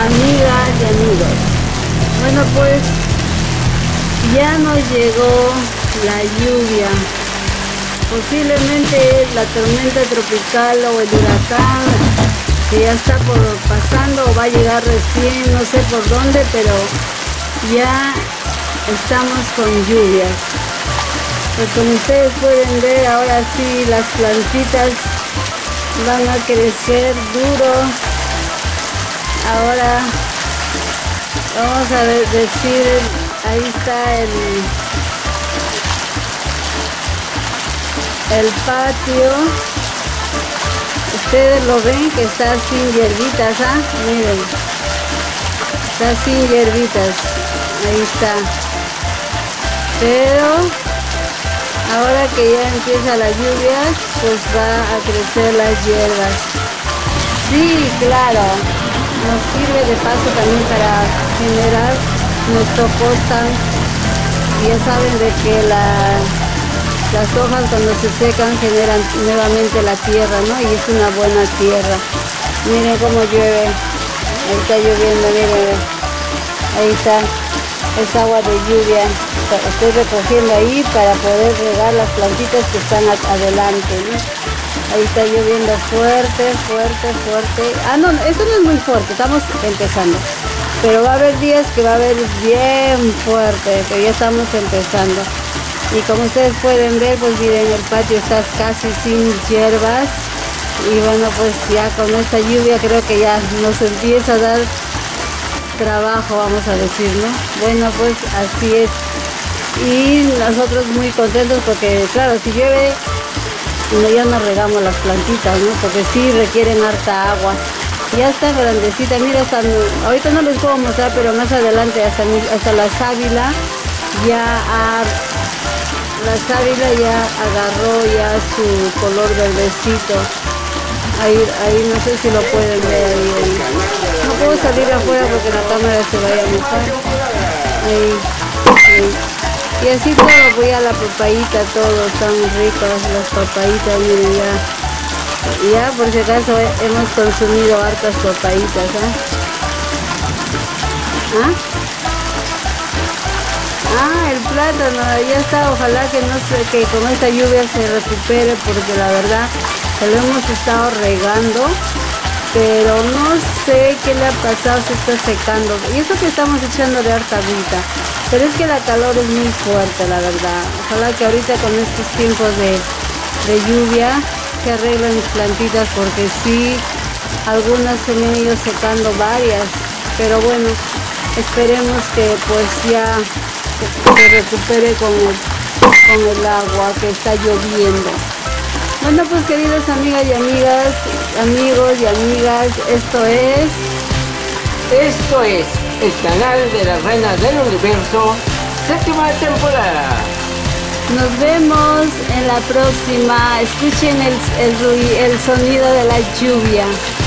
amigas y amigos. Bueno, pues ya nos llegó la lluvia. Posiblemente la tormenta tropical o el huracán que ya está pasando o va a llegar recién, no sé por dónde, pero ya estamos con lluvias. Pues como ustedes pueden ver, ahora sí las plantitas van a crecer duro. Ahora vamos a decir, ahí está el patio. Ustedes lo ven que está sin hierbitas, ¿ah? Miren, está sin hierbitas, ahí está. Pero ahora que ya empieza la lluvia, pues va a crecer las hierbas. Sí, claro, nos sirve de paso también para generar nuestro compost. Ya saben de que las hojas cuando se secan generan nuevamente la tierra, ¿no? Y es una buena tierra. Miren cómo llueve. Ahí está lloviendo, miren. Ahí está. Es agua de lluvia. Estoy recogiendo ahí para poder regar las plantitas que están adelante, ¿no? Ahí está lloviendo fuerte, fuerte, fuerte. Ah, no, esto no es muy fuerte, estamos empezando. Pero va a haber días que va a haber bien fuerte, pero ya estamos empezando. Y como ustedes pueden ver, pues miren, el patio está casi sin hierbas. Y bueno, pues ya con esta lluvia creo que ya nos empieza a dar trabajo, vamos a decir, ¿no? Bueno, pues así es. Y nosotros muy contentos porque, claro, si llueve, ya no regamos las plantitas, ¿no? Porque sí requieren harta agua. Ya está grandecita, mira, ahorita no les puedo mostrar, pero más adelante hasta la sábila la sábila ya agarró ya su color verdecito. Ahí no sé si lo pueden ver ahí. No puedo salir afuera porque la cámara se vaya a mojar. Ahí. Y así todo, voy a la papayita, todos están ricos las papayitas, miren ya. Ya por si acaso hemos consumido hartas papayitas, el plátano ya está, ojalá que que con esta lluvia se recupere, porque la verdad que lo hemos estado regando, pero no sé qué le ha pasado, se está secando. Y eso que estamos echando de harta agüita, pero es que la calor es muy fuerte, la verdad. Ojalá que ahorita con estos tiempos de lluvia se arreglen mis plantitas, porque sí, algunas se me han ido secando varias, pero bueno, esperemos que pues ya se recupere con el agua que está lloviendo. Bueno, pues queridos amigas y amigas, amigos y amigas, esto es el canal de la Reina del Universo, 7ª temporada. Nos vemos en la próxima. Escuchen el sonido de la lluvia.